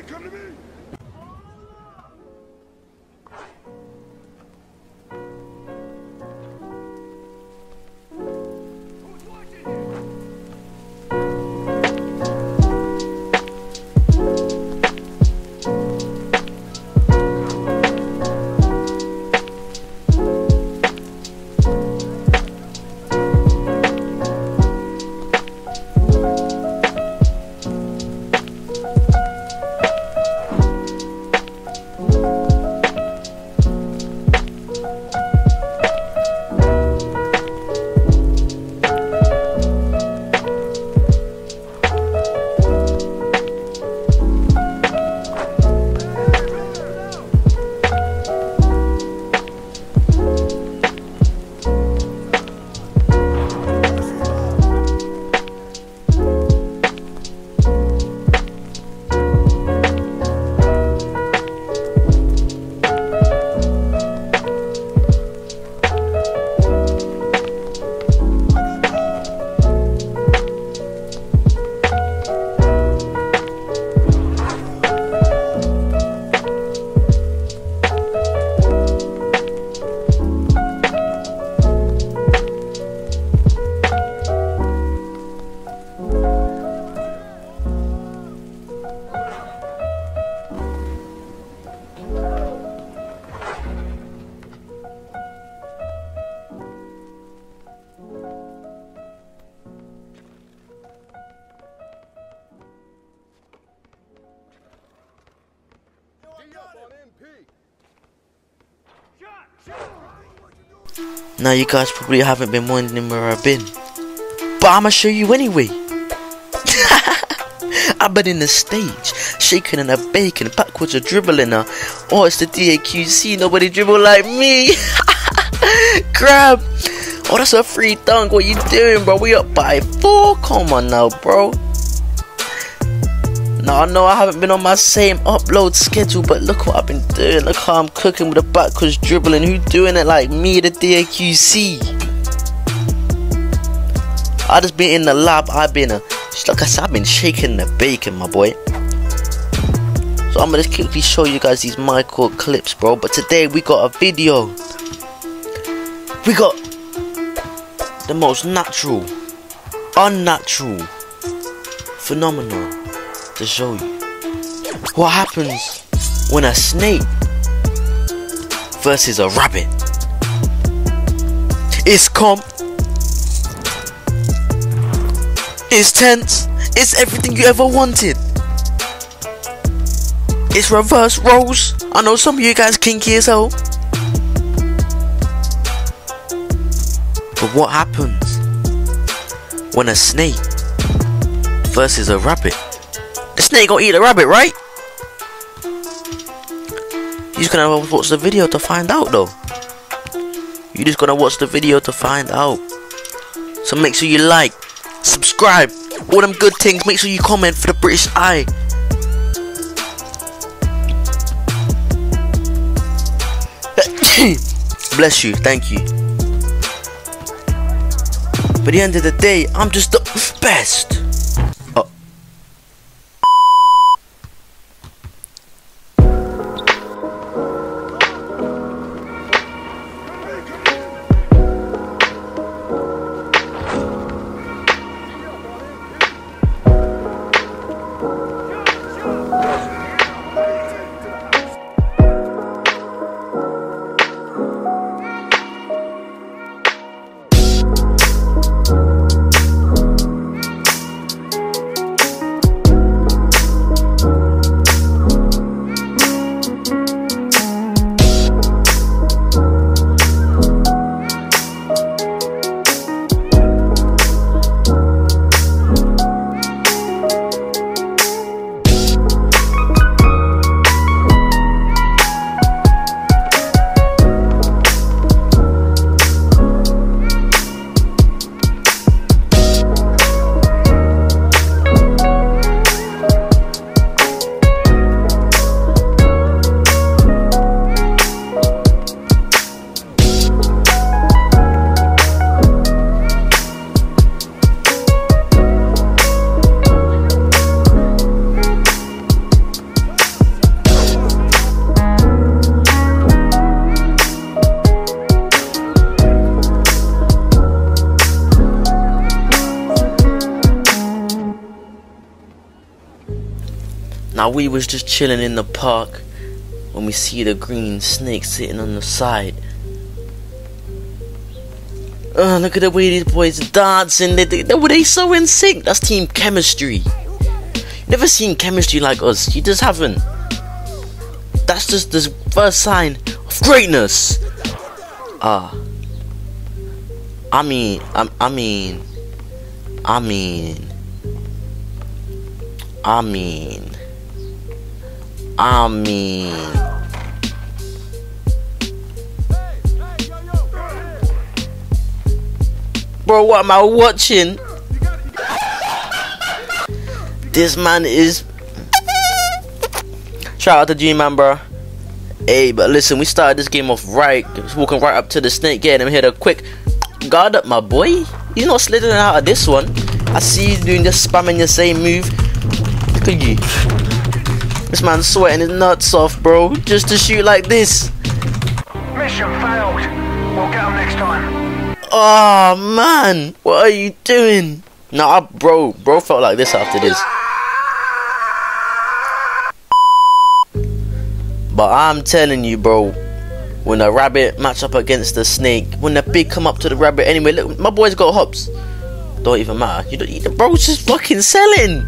come to me. Now you guys probably haven't been wondering where I've been, but I'ma show you anyway. I've been in the stage, shaking and a baking, backwards a dribbling her. Oh, it's the DAQC, nobody dribble like me. Grab. Oh, that's a free dunk, what you doing, bro? We up by 4, come on now, bro. Now I know I haven't been on my same upload schedule, but look what I've been doing. Look how I'm cooking with the backwards dribbling. Who doing it like me, the DAQC? I just been in the lab. Like I said, I've been shaking the bacon, my boy. So I'm gonna just quickly show you guys these micro clips, bro. But today we got a video. We got the most natural, unnatural, phenomenal to show you what happens when a snake versus a rabbit. It's comp, it's tense, it's everything you ever wanted. It's reverse roles. I know some of you guys kinky as hell, but what happens when a snake versus a rabbit? The snake gonna eat a rabbit, right? You're just gonna watch the video to find out, though. You're just gonna watch the video to find out. So make sure you like, subscribe, all them good things. Make sure you comment for the British Eye. Bless you, thank you. But at the end of the day, I'm just the best. Now we was just chilling in the park when we see the green snake sitting on the side. Look at the way these boys dancing. They so in sync. That's team chemistry. Never seen chemistry like us. You just haven't. That's just the first sign of greatness. I mean. Bro, what am I watching? This man is... Shout out to G-Man, bro. Hey, but listen, we started this game off right. Just walking right up to the snake, getting him hit a quick guard up, my boy. He's not slithering out of this one. I see you doing this, spamming the same move. Look at you. This man's sweating his nuts off, bro, just to shoot like this. Mission failed. We'll get him next time. Oh man, what are you doing? Nah, bro felt like this after this. But I'm telling you, bro, when a rabbit match up against the snake, when the pig come up to the rabbit, anyway, look, my boy's got hops. Don't even matter. You don't eat the bro's just fucking selling.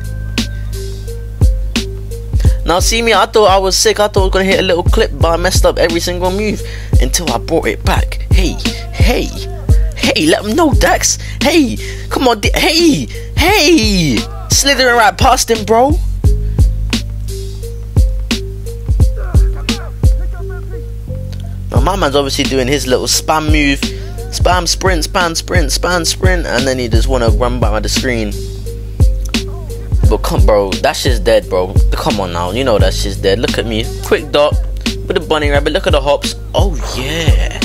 Now see me, I thought I was sick. I thought I was gonna hit a little clip, but I messed up every single move until I brought it back. Hey, let him know, Dax. Hey, come on, hey, slithering right past him, bro. Now my man's obviously doing his little spam move, spam sprint, and then he just wanna run by the screen. But come, bro, that shit's dead, bro. Come on now, you know that shit's dead. Look at me, quick dot with the bunny rabbit. Look at the hops. Oh yeah.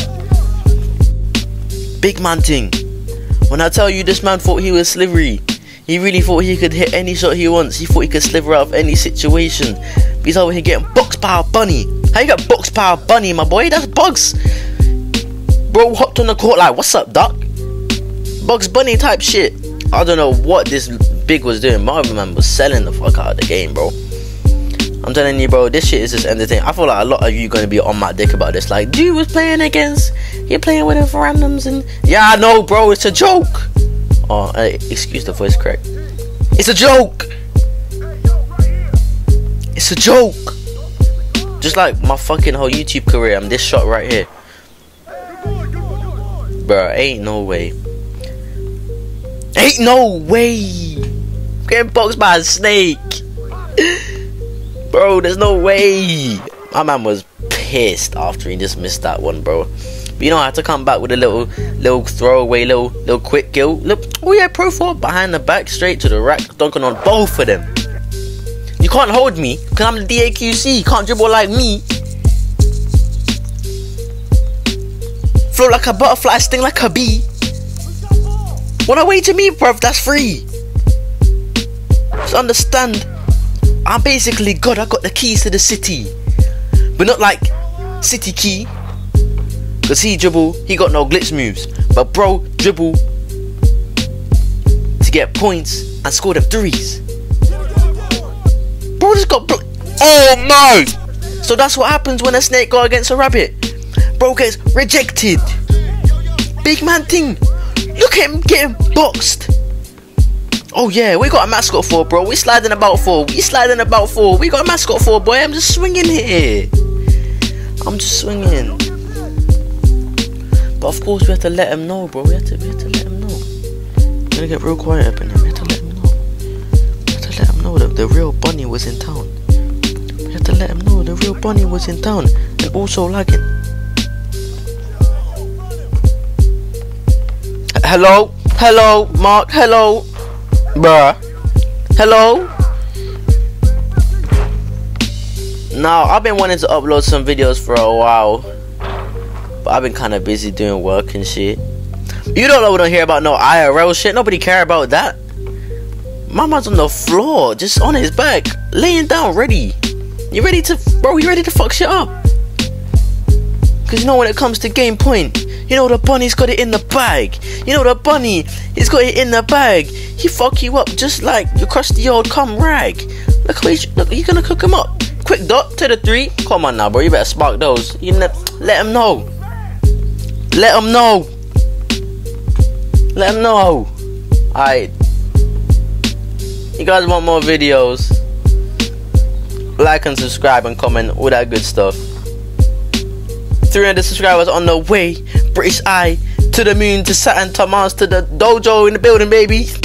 Big man thing. When I tell you this man thought he was slivery, he really thought he could hit any shot he wants. He thought he could sliver out of any situation. But he's over here getting box power bunny. How you got box power bunny, my boy? That's Bugs. Bro hopped on the court like, what's up, Doc? Bugs Bunny type shit. I don't know what this big was doing. My man was selling the fuck out of the game, bro. I'm telling you, bro, this shit is just entertaining. I feel like a lot of you gonna be on my dick about this. Like, dude was playing against, you're playing with him for randoms, and yeah, I know, bro, it's a joke. Oh, excuse the voice crack. It's a joke. It's a joke. Just like my fucking whole YouTube career, I'm this shot right here. Bro, ain't no way. Ain't no way. Getting boxed by a snake. Bro, there's no way. My man was pissed after he just missed that one, bro. But you know, I had to come back with a little throwaway, little quick kill. Look, oh yeah, pro 4 behind the back, straight to the rack, dunking on both of them. You can't hold me, because I'm the DAQC. You can't dribble like me. Float like a butterfly, sting like a bee. When I wait to me, bruv, that's free. Just understand, I'm basically God. I got the keys to the city, but not like City Key, cause he dribble, he got no glitch moves. But bro dribble to get points and score them threes. Bro just got oh no! So that's what happens when a snake go against a rabbit. Bro gets rejected. Big man thing. Look at him getting boxed. Oh yeah, we got a mascot for, bro. We sliding about 4. We got a mascot for, boy. I'm just swinging here. I'm just swinging. But of course we have to let him know, bro. We have to let him know. We're gonna get real quiet up in here. We have to let him know. We have to let him know that the real bunny was in town. We have to let him know the real bunny was in town and also lagging. Hello, Mark. Hello. Bruh. Hello. Now I've been wanting to upload some videos for a while, but I've been kind of busy doing work and shit. You don't hear about no IRL shit. Nobody care about that. My man's on the floor, just on his back, laying down, ready. You ready to, bro? You ready to fuck shit up? Cause you know when it comes to game point, You know the bunny's got it in the bag. You know the bunny, he's got it in the bag. He fuck you up just like your crusty old cum rag. Look how you're gonna cook him up. Quick dot to the 3. Come on now, bro. You better spark those. Let him know. Let him know. Let him know. Alright. You guys want more videos? Like and subscribe and comment, all that good stuff. 300 subscribers on the way. British Eye to the moon, to Saturn, to Mars, to the dojo in the building, baby.